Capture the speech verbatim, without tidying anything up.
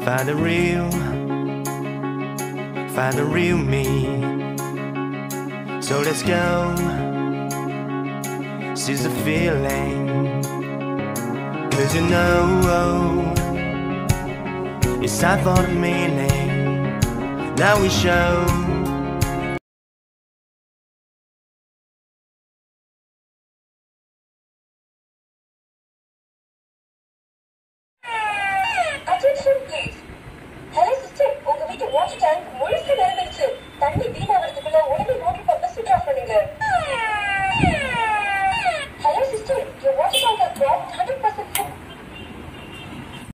Find the real, find the real me. So let's go, seize the feeling. Cause you know it's time for the meaning. Now we show